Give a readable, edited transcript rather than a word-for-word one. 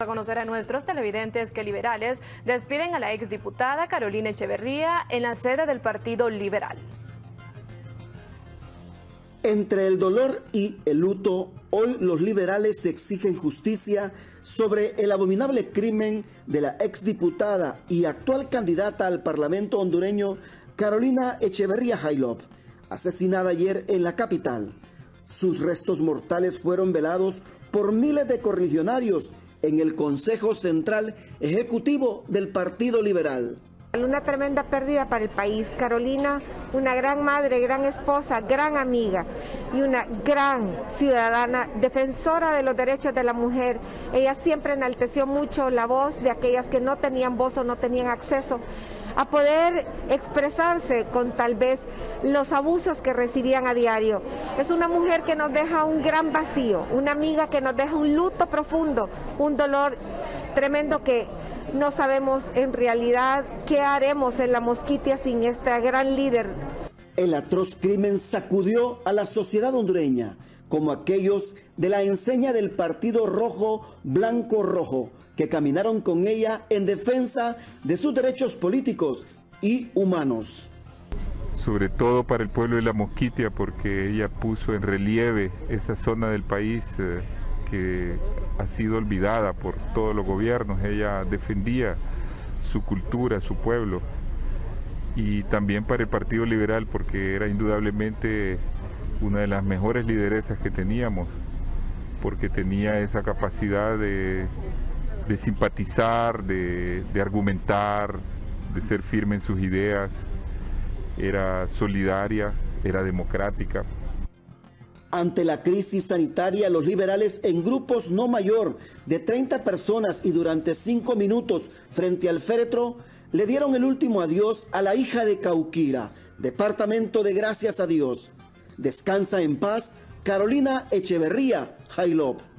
A conocer a nuestros televidentes que liberales despiden a la exdiputada Carolina Echeverría en la sede del Partido Liberal. Entre el dolor y el luto, hoy los liberales exigen justicia sobre el abominable crimen de la exdiputada y actual candidata al Parlamento hondureño Carolina Echeverría Jailop, asesinada ayer en la capital. Sus restos mortales fueron velados por miles de correligionarios en el Consejo Central Ejecutivo del Partido Liberal. Una tremenda pérdida para el país. Carolina, una gran madre, gran esposa, gran amiga y una gran ciudadana, defensora de los derechos de la mujer. Ella siempre enalteció mucho la voz de aquellas que no tenían voz o no tenían acceso a poder expresarse con tal vez los abusos que recibían a diario. Es una mujer que nos deja un gran vacío, una amiga que nos deja un luto profundo, un dolor tremendo que no sabemos en realidad qué haremos en la Mosquitia sin esta gran líder. El atroz crimen sacudió a la sociedad hondureña, como aquellos de la enseña del Partido Rojo Blanco Rojo, que caminaron con ella en defensa de sus derechos políticos y humanos. Sobre todo para el pueblo de la Mosquitia, porque ella puso en relieve esa zona del país que ha sido olvidada por todos los gobiernos. Ella defendía su cultura, su pueblo, y también para el Partido Liberal, porque era indudablemente una de las mejores lideresas que teníamos, porque tenía esa capacidad de simpatizar, de argumentar, de ser firme en sus ideas. Era solidaria, era democrática. Ante la crisis sanitaria, los liberales en grupos no mayor de 30 personas y durante 5 minutos frente al féretro le dieron el último adiós a la hija de Cauquira, departamento de Gracias a Dios. Descansa en paz, Carolina Echeverría Jailop.